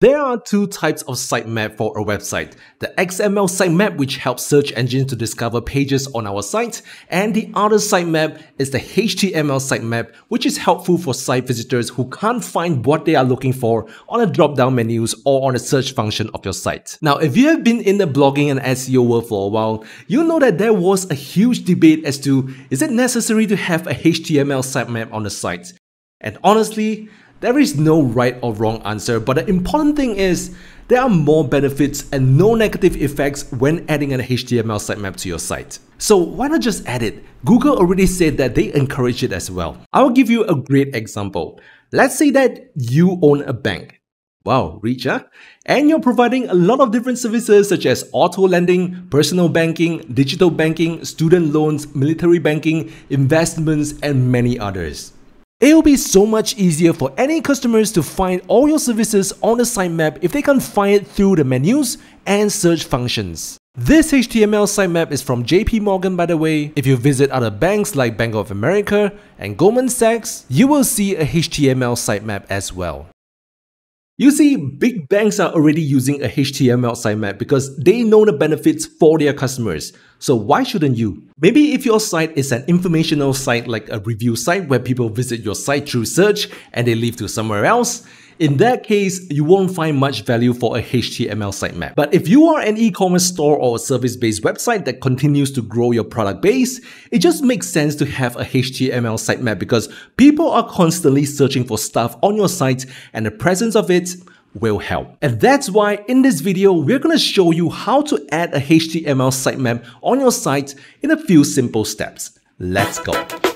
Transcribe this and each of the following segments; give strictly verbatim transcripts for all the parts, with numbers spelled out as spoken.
There are two types of sitemap for a website. The X M L sitemap, which helps search engines to discover pages on our site, and the other sitemap is the H T M L sitemap, which is helpful for site visitors who can't find what they are looking for on the drop-down menus or on the search function of your site. Now, if you have been in the blogging and S E O world for a while, you know that there was a huge debate as to is it necessary to have a H T M L sitemap on the site? And honestly, there is no right or wrong answer, but the important thing is there are more benefits and no negative effects when adding an H T M L sitemap to your site. So why not just add it? Google already said that they encourage it as well. I will give you a great example. Let's say that you own a bank. Wow, rich, huh? And you're providing a lot of different services such as auto lending, personal banking, digital banking, student loans, military banking, investments, and many others. It will be so much easier for any customers to find all your services on the sitemap if they can find it through the menus and search functions. This H T M L sitemap is from J P Morgan, by the way. If you visit other banks like Bank of America and Goldman Sachs, you will see a H T M L sitemap as well. You see, big banks are already using a H T M L sitemap because they know the benefits for their customers. So why shouldn't you? Maybe if your site is an informational site like a review site where people visit your site through search and they leave to somewhere else, in that case, you won't find much value for a H T M L sitemap. But if you are an e-commerce store or a service-based website that continues to grow your product base, it just makes sense to have a H T M L sitemap because people are constantly searching for stuff on your site and the presence of it will help. And that's why in this video, we're going to show you how to add a H T M L sitemap on your site in a few simple steps. Let's go.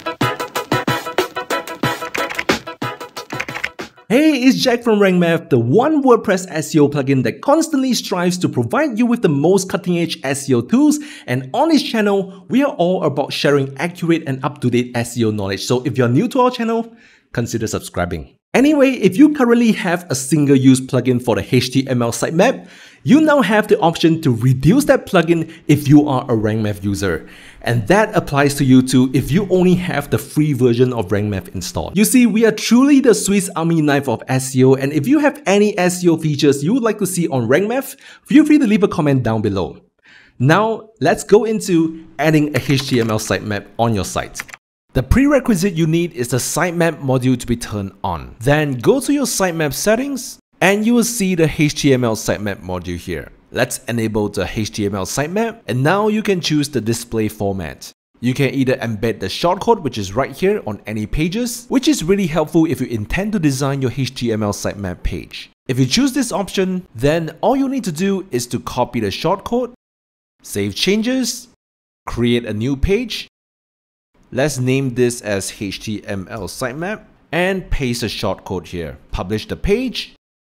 Hey, it's Jack from RankMath, the one WordPress S E O plugin that constantly strives to provide you with the most cutting-edge S E O tools. And on this channel, we are all about sharing accurate and up-to-date S E O knowledge. So if you're new to our channel, consider subscribing. Anyway, if you currently have a single-use plugin for the H T M L sitemap, you now have the option to reduce that plugin if you are a RankMath user. And that applies to you too if you only have the free version of RankMath installed. You see, we are truly the Swiss Army knife of S E O, and if you have any S E O features you would like to see on RankMath, feel free to leave a comment down below. Now, let's go into adding a H T M L sitemap on your site. The prerequisite you need is the sitemap module to be turned on. Then go to your sitemap settings and you will see the H T M L sitemap module here. Let's enable the H T M L sitemap and now you can choose the display format. You can either embed the shortcode, which is right here on any pages, which is really helpful if you intend to design your H T M L sitemap page. If you choose this option, then all you need to do is to copy the shortcode, save changes, create a new page. Let's name this as H T M L sitemap and paste a shortcode here. Publish the page.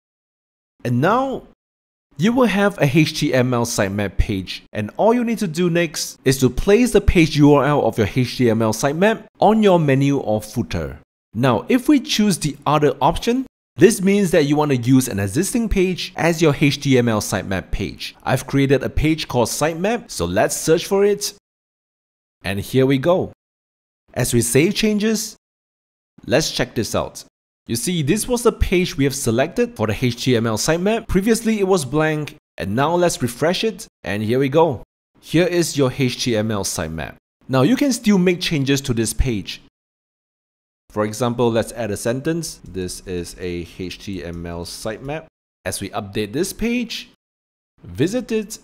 And now you will have a H T M L sitemap page. And all you need to do next is to place the page U R L of your H T M L sitemap on your menu or footer. Now, if we choose the other option, this means that you want to use an existing page as your H T M L sitemap page. I've created a page called sitemap, so let's search for it. And here we go. As we save changes, let's check this out. You see, this was the page we have selected for the H T M L sitemap. Previously, it was blank, and now let's refresh it, and here we go. Here is your H T M L sitemap. Now, you can still make changes to this page. For example, let's add a sentence. This is a H T M L sitemap. As we update this page, visit it.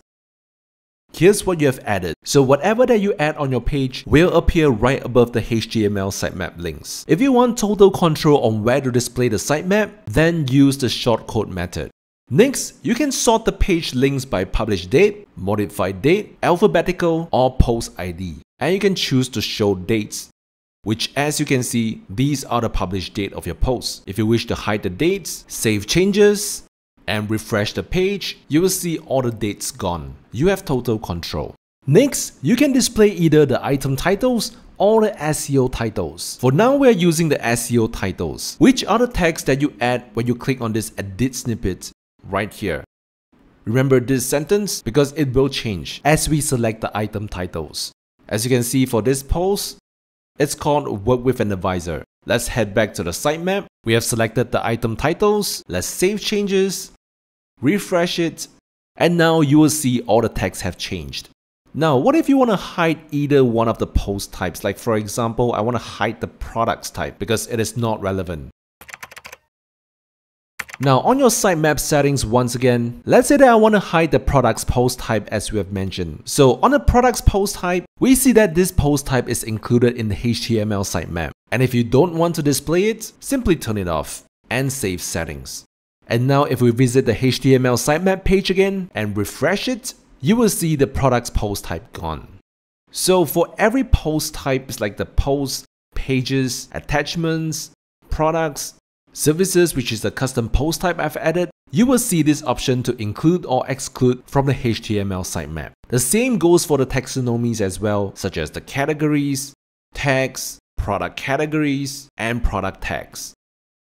Here's what you have added. So whatever that you add on your page will appear right above the H T M L sitemap links. If you want total control on where to display the sitemap, then use the shortcode method. Next, you can sort the page links by publish date, modified date, alphabetical, or post I D. And you can choose to show dates, which as you can see, these are the published date of your post. If you wish to hide the dates, save changes, and refresh the page, you will see all the dates gone. You have total control. Next, you can display either the item titles or the S E O titles. For now, we're using the S E O titles, which are the tags that you add when you click on this edit snippet right here. Remember this sentence because it will change as we select the item titles. As you can see for this post, it's called Work with an Advisor. Let's head back to the sitemap. We have selected the item titles. Let's save changes. refresh it, and now you will see all the text have changed. Now, what if you want to hide either one of the post types? Like for example, I want to hide the products type because it is not relevant. Now, on your sitemap settings, once again, let's say that I want to hide the products post type as we have mentioned. So on the products post type, we see that this post type is included in the H T M L sitemap. And if you don't want to display it, simply turn it off and save settings. And now if we visit the H T M L sitemap page again and refresh it, you will see the products post type gone. So for every post type, like the posts, pages, attachments, products, services, which is the custom post type I've added, you will see this option to include or exclude from the H T M L sitemap. The same goes for the taxonomies as well, such as the categories, tags, product categories, and product tags.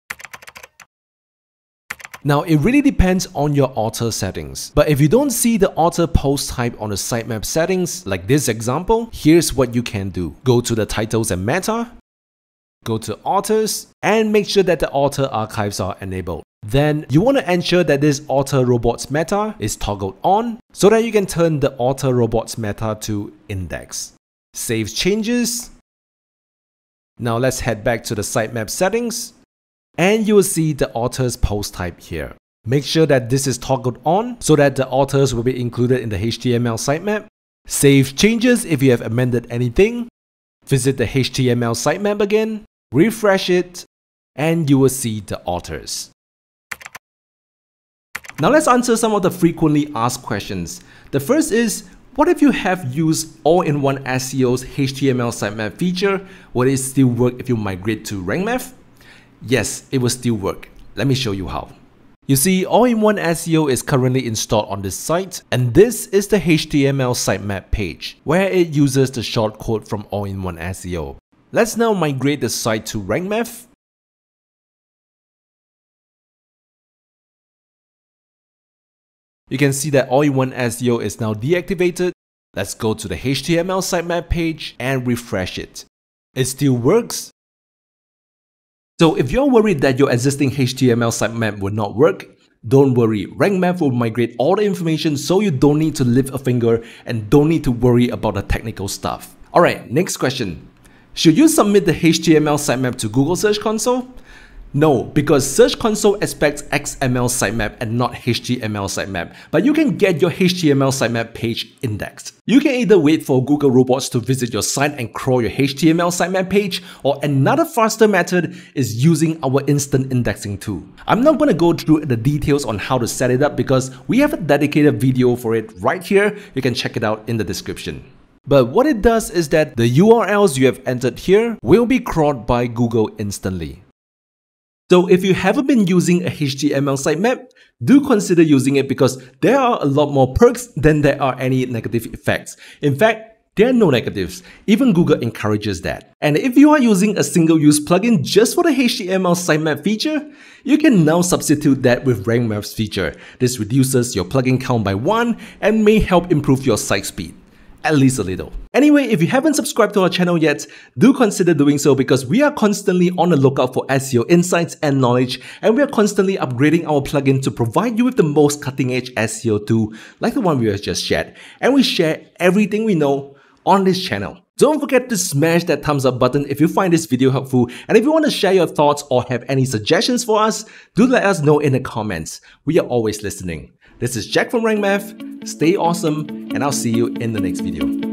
Now, it really depends on your author settings. But if you don't see the author post type on the sitemap settings, like this example, here's what you can do. Go to the titles and meta, go to authors, and make sure that the author archives are enabled. Then you want to ensure that this author robots meta is toggled on so that you can turn the author robots meta to index. Save changes. Now let's head back to the sitemap settings. And you will see the author's post type here. Make sure that this is toggled on so that the authors will be included in the H T M L sitemap. Save changes if you have amended anything. Visit the H T M L sitemap again, refresh it, and you will see the authors. Now let's answer some of the frequently asked questions. The first is, what if you have used all-in-one S E O's H T M L sitemap feature? Will it still work if you migrate to RankMath? Yes, it will still work. Let me show you how. You see, all-in-one S E O is currently installed on this site, and this is the H T M L sitemap page, where it uses the shortcode from all-in-one S E O. Let's now migrate the site to RankMath. You can see that all-in-one S E O is now deactivated. Let's go to the H T M L sitemap page and refresh it. It still works. So if you're worried that your existing H T M L sitemap will not work, don't worry, RankMath will migrate all the information so you don't need to lift a finger and don't need to worry about the technical stuff. Alright, next question. Should you submit the H T M L sitemap to Google Search Console? No, because Search Console expects X M L sitemap and not H T M L sitemap, but you can get your H T M L sitemap page indexed. You can either wait for Google robots to visit your site and crawl your H T M L sitemap page, or another faster method is using our instant indexing tool. I'm not going to go through the details on how to set it up because we have a dedicated video for it right here. You can check it out in the description. But what it does is that the U R Ls you have entered here will be crawled by Google instantly. So if you haven't been using a H T M L sitemap, do consider using it because there are a lot more perks than there are any negative effects. In fact, there are no negatives. Even Google encourages that. And if you are using a single-use plugin just for the H T M L sitemap feature, you can now substitute that with RankMath's feature. This reduces your plugin count by one and may help improve your site speed. At least a little. Anyway, if you haven't subscribed to our channel yet, do consider doing so because we are constantly on the lookout for S E O insights and knowledge, and we are constantly upgrading our plugin to provide you with the most cutting-edge S E O tool like the one we have just shared. And we share everything we know on this channel. Don't forget to smash that thumbs up button if you find this video helpful, and if you want to share your thoughts or have any suggestions for us, do let us know in the comments. We are always listening. This is Jack from RankMath. Stay awesome, and I'll see you in the next video.